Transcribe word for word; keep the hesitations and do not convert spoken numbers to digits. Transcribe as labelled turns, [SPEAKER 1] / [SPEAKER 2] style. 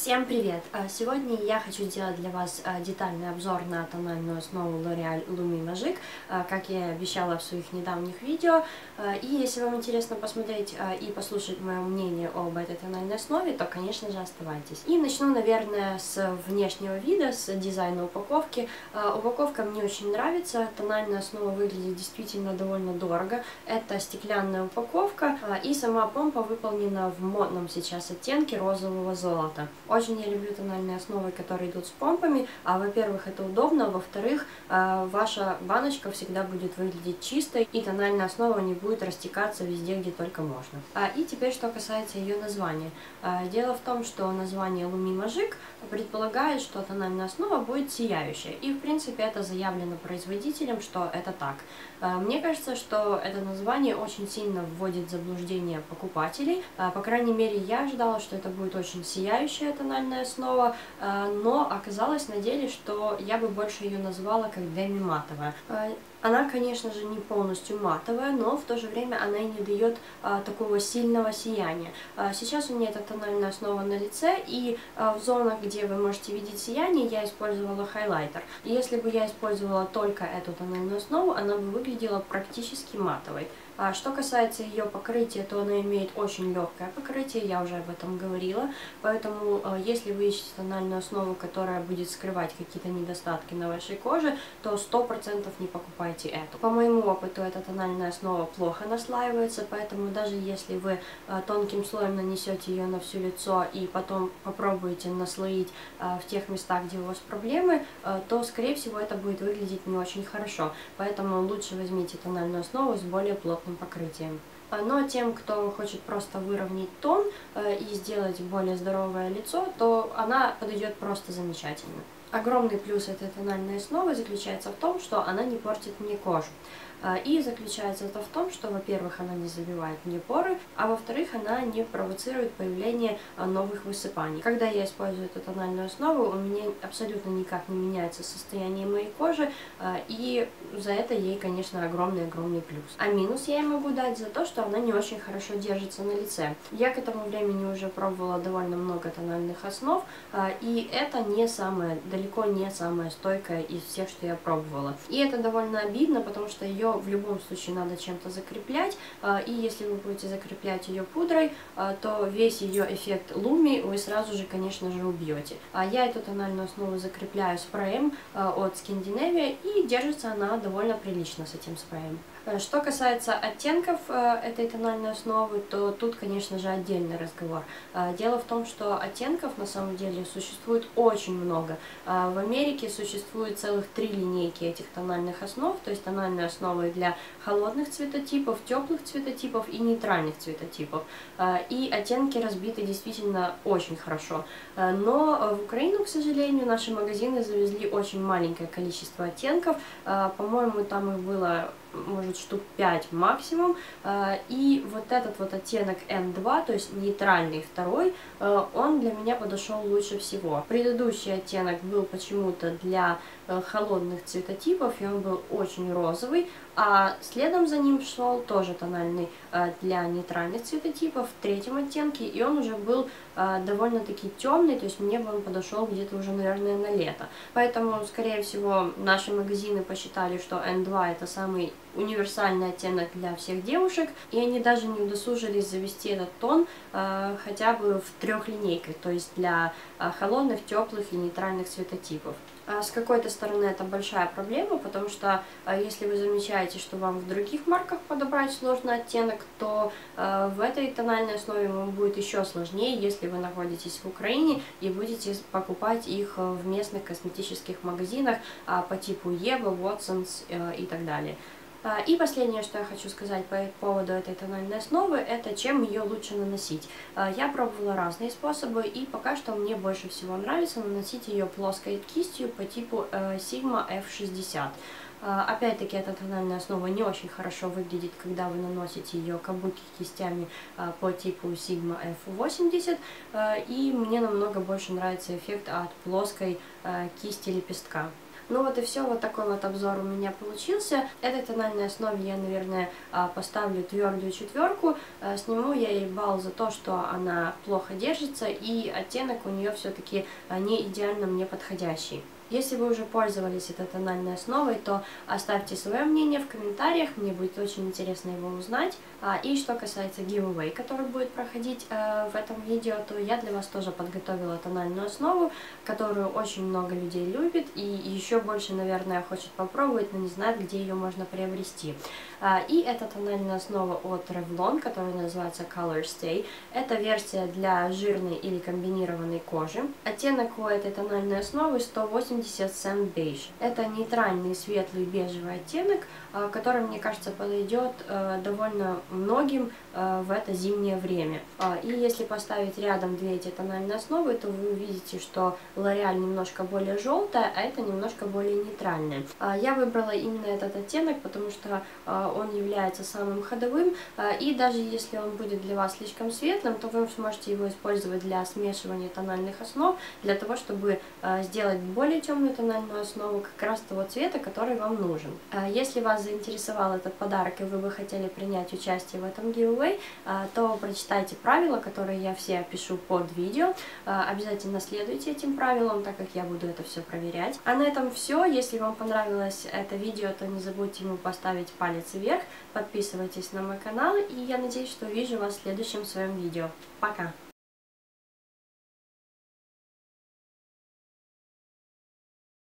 [SPEAKER 1] Всем привет! Сегодня я хочу сделать для вас детальный обзор на тональную основу L'Oréal Lumi Magique, как я и обещала в своих недавних видео. И если вам интересно посмотреть и послушать мое мнение об этой тональной основе, то, конечно же, оставайтесь. И начну, наверное, с внешнего вида, с дизайна упаковки. Упаковка мне очень нравится, тональная основа выглядит действительно довольно дорого. Это стеклянная упаковка, и сама помпа выполнена в модном сейчас оттенке розового золота. Очень я люблю тональные основы, которые идут с помпами. А, во-первых, это удобно, а во-вторых, ваша баночка всегда будет выглядеть чистой, и тональная основа не будет растекаться везде, где только можно. А, и теперь, что касается ее названия. А, дело в том, что название Lumi Magique предполагает, что тональная основа будет сияющая. И, в принципе, это заявлено производителем, что это так. А, мне кажется, что это название очень сильно вводит в заблуждение покупателей. А, по крайней мере, я ожидала, что это будет очень сияющая тональная основа, но оказалось на деле, что я бы больше ее назвала как деми-матовая. Она, конечно же, не полностью матовая, но в то же время она и не дает а, такого сильного сияния. А, сейчас у меня эта тональная основа на лице, и а, в зонах, где вы можете видеть сияние, я использовала хайлайтер. И если бы я использовала только эту тональную основу, она бы выглядела практически матовой. А, что касается ее покрытия, то она имеет очень легкое покрытие, я уже об этом говорила. Поэтому, а, если вы ищете тональную основу, которая будет скрывать какие-то недостатки на вашей коже, то сто процентов не покупайте эту. По моему опыту, эта тональная основа плохо наслаивается, поэтому даже если вы а, тонким слоем нанесете ее на все лицо и потом попробуете наслоить а, в тех местах, где у вас проблемы, а, то, скорее всего, это будет выглядеть не очень хорошо. Поэтому лучше возьмите тональную основу с более плотным покрытием. Но тем, кто хочет просто выровнять тон э, и сделать более здоровое лицо, то она подойдет просто замечательно. Огромный плюс этой тональной основы заключается в том, что она не портит мне кожу. И заключается это в том, что, во-первых, она не забивает мне поры, а во-вторых, она не провоцирует появление новых высыпаний. Когда я использую эту тональную основу, у меня абсолютно никак не меняется состояние моей кожи, и за это ей, конечно, огромный-огромный плюс. А минус я ей могу дать за то, что она не очень хорошо держится на лице. Я к этому времени уже пробовала довольно много тональных основ, и это не самое, далеко не самая стойкая из всех, что я пробовала. И это довольно обидно, потому что ее в любом случае надо чем-то закреплять, и если вы будете закреплять ее пудрой, то весь ее эффект Lumi вы сразу же, конечно же, убьете. Я эту тональную основу закрепляю спреем от Skindinavia, и держится она довольно прилично с этим спреем. Что касается оттенков этой тональной основы, то тут, конечно же, отдельный разговор. Дело в том, что оттенков на самом деле существует очень много. В Америке существует целых три линейки этих тональных основ, то есть тональные основы для холодных цветотипов, теплых цветотипов и нейтральных цветотипов. И оттенки разбиты действительно очень хорошо. Но в Украину, к сожалению, наши магазины завезли очень маленькое количество оттенков. По-моему, там их было, может, штук пять максимум, и вот этот вот оттенок эм два, то есть нейтральный второй, он для меня подошел лучше всего. Предыдущий оттенок был почему-то для холодных цветотипов, и он был очень розовый, а следом за ним шел тоже тональный для нейтральных цветотипов в третьем оттенке, и он уже был довольно-таки темный, то есть мне бы он подошел где-то уже, наверное, на лето. Поэтому, скорее всего, наши магазины посчитали, что эм два это самый универсальный оттенок для всех девушек, и они даже не удосужились завести этот тон э, хотя бы в трех линейках, то есть для э, холодных, теплых и нейтральных цветотипов. А с какой-то стороны это большая проблема, потому что э, если вы замечаете, что вам в других марках подобрать сложный оттенок, то э, в этой тональной основе вам будет еще сложнее, если вы находитесь в Украине и будете покупать их в местных косметических магазинах э, по типу Ева, Watsons э, и так далее. И последнее, что я хочу сказать по поводу этой тональной основы, это чем ее лучше наносить. Я пробовала разные способы, и пока что мне больше всего нравится наносить ее плоской кистью по типу Sigma эф шестьдесят. Опять-таки, эта тональная основа не очень хорошо выглядит, когда вы наносите ее кабуки кистями по типу Sigma эф восемьдесят, и мне намного больше нравится эффект от плоской кисти лепестка. Ну вот и все, вот такой вот обзор у меня получился. Этой тональной основе я, наверное, поставлю твердую четверку. Сниму я ей балл за то, что она плохо держится, и оттенок у нее все-таки не идеально мне подходящий. Если вы уже пользовались этой тональной основой, то оставьте свое мнение в комментариях, мне будет очень интересно его узнать. И что касается giveaway, который будет проходить в этом видео, то я для вас тоже подготовила тональную основу, которую очень много людей любит и еще больше, наверное, хочет попробовать, но не знает, где ее можно приобрести. И это тональная основа от Revlon, которая называется Color Stay. Это версия для жирной или комбинированной кожи. Оттенок у этой тональной основы сто восемьдесят Sand Beige. Это нейтральный светлый бежевый оттенок, который, мне кажется, подойдет довольно многим в это зимнее время. И если поставить рядом две эти тональные основы, то вы увидите, что L'Oreal немножко более желтая, а это немножко более нейтральная. Я выбрала именно этот оттенок, потому что он является самым ходовым, и даже если он будет для вас слишком светлым, то вы сможете его использовать для смешивания тональных основ, для того, чтобы сделать более темную тональную основу как раз того цвета, который вам нужен. Если вас заинтересовал этот подарок и вы бы хотели принять участие в этом giveaway, то прочитайте правила, которые я все опишу под видео. Обязательно следуйте этим правилам, так как я буду это все проверять. А на этом все. Если вам понравилось это видео, то не забудьте ему поставить палец вверх, подписывайтесь на мой канал, и я надеюсь, что увижу вас в следующем своем видео. Пока!